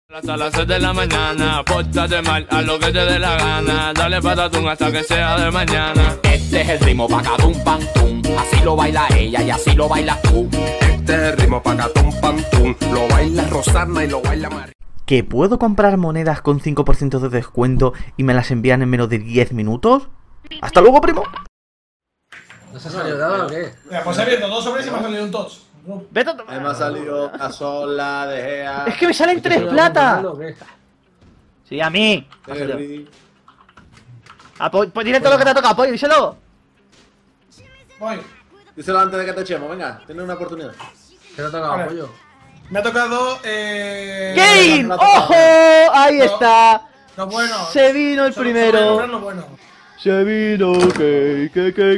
Hasta las 6 de la mañana, pórtate mal a lo que te dé la gana. Dale patatún hasta que sea de mañana. Este es el ritmo pacatum pantum. Así lo baila ella y así lo bailas tú. Este es el ritmo pacatum pantum. Lo baila Rosana y lo baila María. ¿Que puedo comprar monedas con 5% de descuento y me las envían en menos de 10 minutos? ¡Hasta luego, primo! ¿No se ha salido nada o qué? Mira, pues he abierto 2 sobres y me ha salido un tots. ¡Vete! Me ha salido Casola, De Gea. ¡Es que me salen 3 plata! Sí, a mí. Terry. Pues dile todo lo que te ha tocado, Pollo, díselo. Voy. Díselo antes de que te echemos, venga, tienes una oportunidad. ¿Qué te ha tocado, Vale. Pollo? Me ha tocado. ¡Kane! ¡Ojo! Ahí está. Lo bueno. Se vino el primero. Lo bueno. Se vino Kane.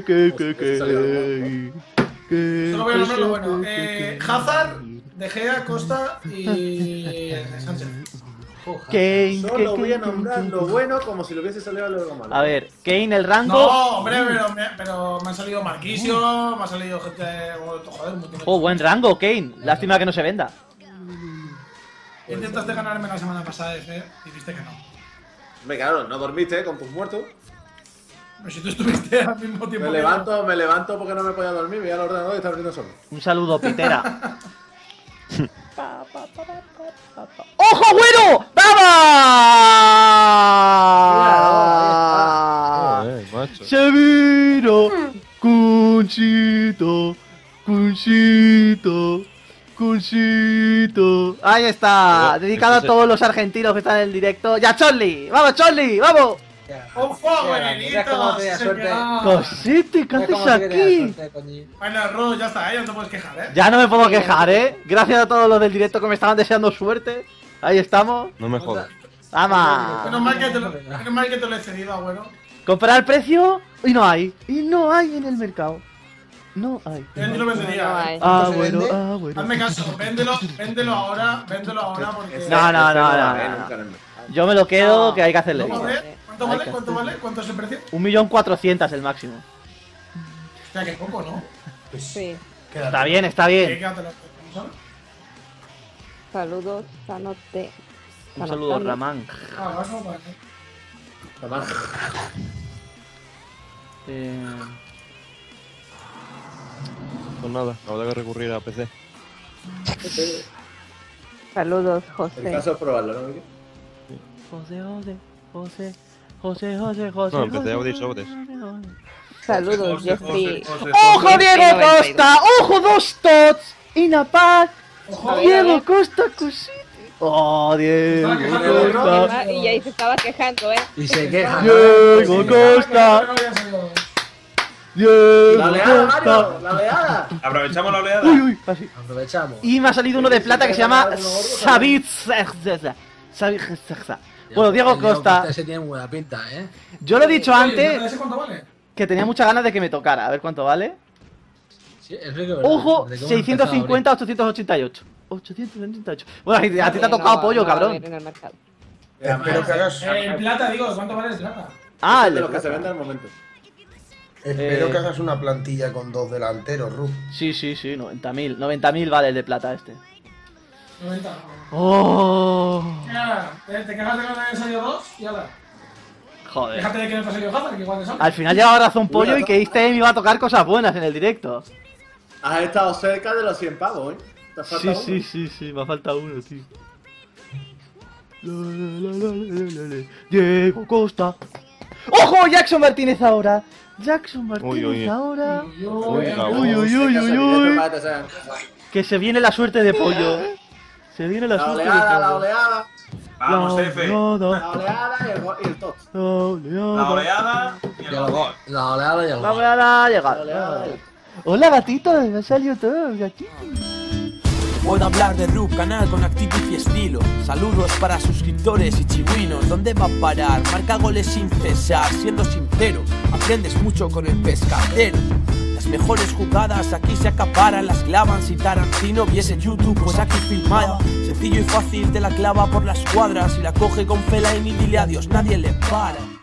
Solo voy a nombrar lo bueno. Hazard, De Gea, Costa y Sánchez. Solo voy a nombrar lo bueno como si lo hubiese salido algo malo. A ver, Kane, el rango. No, hombre, pero me han salido Marquisio, me ha salido gente. Joder, un montón de Oh, buen rango, Kane. Lástima que no se venda. Intentaste ganarme la semana pasada, y dijiste que no. Hombre, claro, no dormiste con tus muertos. Pero si tú estuviste al mismo tiempo. Me levanto porque no me podía dormir, voy al ordenador y está abriendo solo. Un saludo, Pitera. ¡Ojo, bueno! ¡Vamos! Macho. Se vino Cunchito. Ahí está, dedicado a todos los argentinos que están en el directo. ¡Ya, Chorli! ¡Vamos, Chorli! ¡Vamos! ¡Un fuego, Mira cómo te da suerte. Cosete, ¿qué haces aquí? Bueno, Ru, ya está, ya no te puedes quejar, Ya no me puedo quejar, Gracias a todos los del directo que me estaban deseando suerte. Ahí estamos. No me jodas. ¡Vamos! Menos mal que te lo he cedido, bueno. ¿Comprar precio? Y no hay. Y no hay en el mercado. No hay. Yo lo vendería. No hay. Bueno. Hazme caso, véndelo ahora porque. No. Yo me lo quedo, que hay que hacerle. Vamos a ver, ¿cuánto vale? ¿Cuánto vale? ¿Cuánto es el precio? 1.400.000 el máximo. Hostia, que poco, ¿no? Sí. Está bien, está bien. Quédatelo, ¿sabes? Saludos, Sanote. Un saludo, Ramán. Ah, vas a jugar, Pues nada, habrá que recurrir a PC. Saludos, El José. caso es probarlo, ¿no, Miki? José. No, empecé a abrir sobres. Saludos, Jeffrey. ¡Ojo, Diego Costa! ¡Ojo, 2 tots! ¡Inapaz! Diego Costa, cosita. ¡Oh, Diego Costa! Y ahí se estaba quejando, Y se queja. Diego Costa. Diego ¡La oleada, Costa. Mario! ¡La oleada! Aprovechamos la oleada. Uy, así. Aprovechamos. Y me ha salido uno de plata que se llama Savitz. Bueno, Diego Costa. Ese tiene buena pinta, Yo lo he dicho antes ¿Ese cuánto vale? que tenía muchas ganas de que me tocara. A ver cuánto vale. Sí, es rico, ¿verdad? Ojo, Desde que hemos 650, 888. 888. Bueno, a ti te ha tocado pollo, cabrón. En el mercado. Espero que hagas, El plata, digo, ¿cuánto vale el plata? Ah, el de de los que se plata. venden al momento. espero que hagas una plantilla con 2 delanteros, Ru. Sí, 90.000. 90.000 vale el de plata este. 90. Oh, Te quejas de que no te hayan salido 2 y ala. joder. Déjate de que no te ha salido Hazard, que igual te sale. Al final llevaba razón pollo y que este me iba a tocar cosas buenas en el directo. Has estado cerca de los 100 pavos, Te falta uno. Sí, me falta uno, tío. Diego Costa. ¡Ojo! Jackson Martínez ahora. Jackson Martínez Uy. ahora. Uy. Que se viene la suerte de pollo. Se viene la La suerte de oleada, la pollo. oleada. Vamos, Efe. La oleada y el top. La oleada y el gol. La oleada y el La gol. oleada ha llegado. Hola gatito, me ha salido todo, gatito. Puedo hablar de Rub, canal con actitud y estilo. Saludos para suscriptores y chigüinos. ¿Dónde va a parar? Marca goles sin cesar. Siendo sincero, aprendes mucho con el pescadero. Las mejores jugadas aquí se acaparan, las clavan. Si Tarantino viese YouTube, pues aquí filmada. Sencillo y fácil, te la clava por las cuadras. Y la coge con Fellaini, dile adiós, nadie le para.